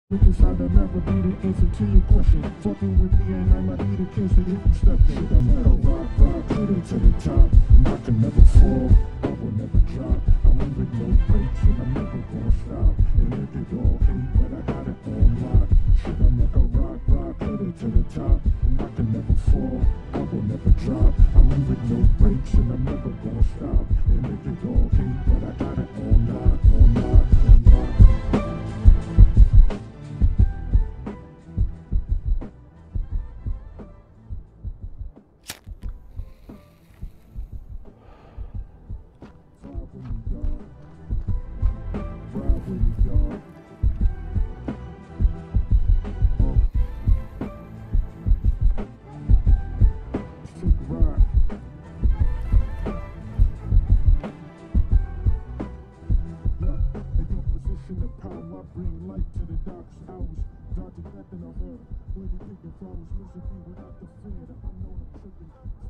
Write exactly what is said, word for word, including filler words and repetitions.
Because I'd never be the answer to your question. Fucking with me and I might be the cancer if you step in. I'm gonna rock, rock, hit it to the top. And I can never fall, I will never drop. I'm moving no brakes and I'm never gonna stop. And if they all hate, but I got it on lock. Shit, I'm like a rock, rock, hit it to the top. And I can never fall, I will never drop. I'm moving no brakes and I'm never gonna stop. And if they all hate, but I got it on lock, on lock, on lock. Bring light to the darkest hours. Darker nothing I heard. Where you thinking flowers? Listen to me without the fear that I know I'm tripping.